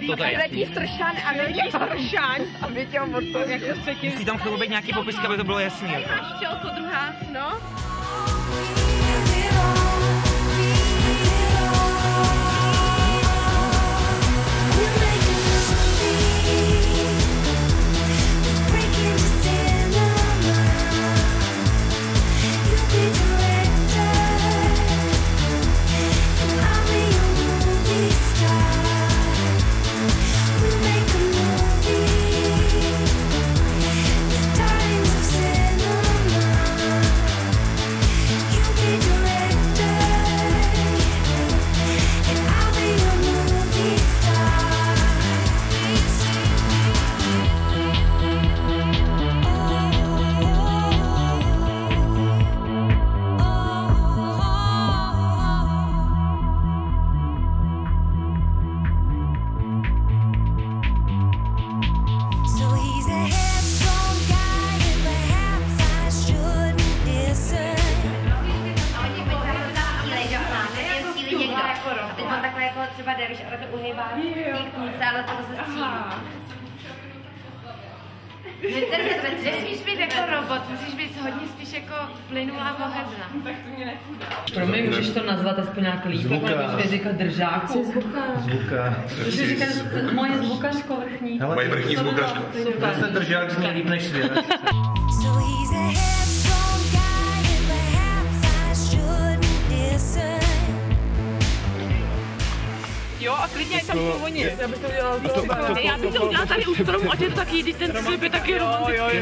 Letí stršan a letí stršan. A my tě ho musí tam k tomu být nějaký popis, aby to bylo jasný. Štělko druhá, no. Třeba jde, víš, ale to uhejbá píknice, ale to se střílí. Nesmíš být jako robot, musíš být hodně spíš jako plynulá pohebna. Tak to mě nechudá. Promiň, můžeš to nazvat aspoň nějak líp, jako když říkat držáku. Zvuka. Můžeš říkat moje zvukařko vrchní. Moje vrchní zvukařko. Ten držák zní líp než svět. Jo, a klidně ať tam jsou oni. Já bych to udělala já bych to udělala tady u stromu, ať je to taky, když ten slib je taky romantický.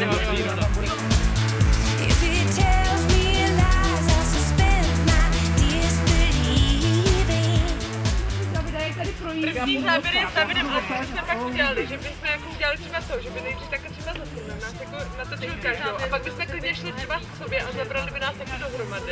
První záběr je záběrem, ale co bychom pak udělali, že bychom jako udělali třeba to, že by nejdřív takhle třeba zasunul nás jako natočil každou a pak bychom klidně šli třeba k sobě a zabrali by nás taky dohromady.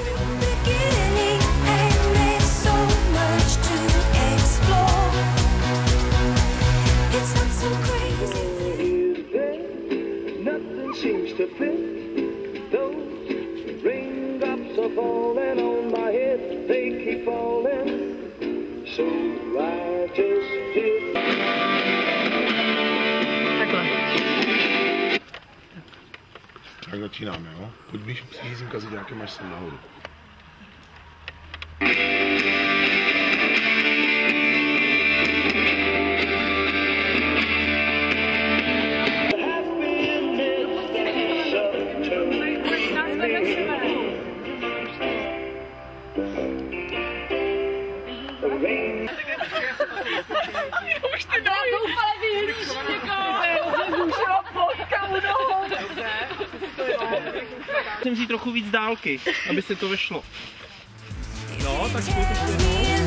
Tak začínáme, jo? Pojď blíž s jízdím kaziďákem až sem nahoru. Už ty dáš zoufale vyhlíží někoho, že zrušila plotka u nohou. Musím vzít trochu víc dálky, aby se to vešlo. No, tak pojď ještě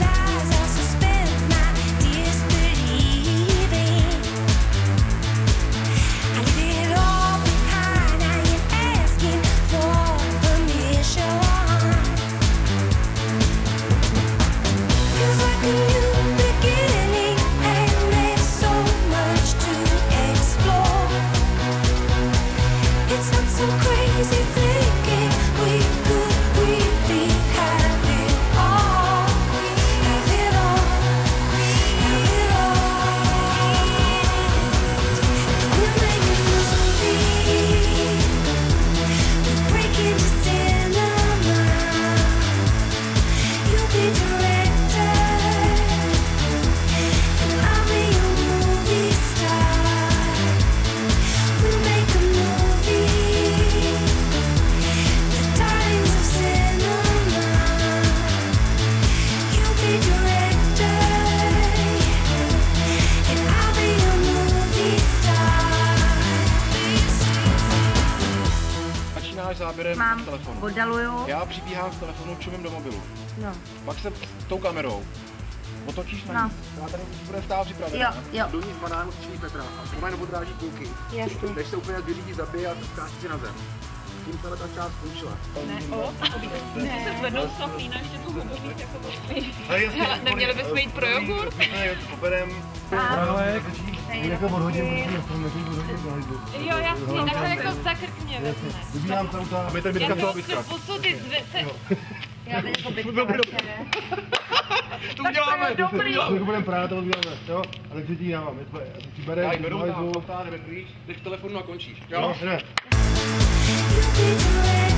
záběrem mám telefonu. Oddaluju. Já přibíhám z telefonu, čumím do mobilu. No. Pak se tou kamerou otočíš na ní. Já tady bude stát připravená. Jo. Dolní z banánu střílí Petra. A to mají podráží kulky. Jasně. Než se úplně vyřídí, zabije a skáčí si na zem. Tím tahle ta část skončila. Ne, se zvednou z toho klína, že tu hubu víc jako pošlí. Neměli bychom jít pro jogurt? Poberem. Jako odhodím, Jo, jasně, takhle jako zakrkně vezme. Vybíhám se u toho. Aby ten bytka toho bytka. Posudy zve se... Já bych jako bytka. To uděláme. To budeme prát, to uděláme, jo? Ale kde ti dávám, a ty bereš, Já ji beru tam, jdeš k telefonu a končíš. Jo, ne. You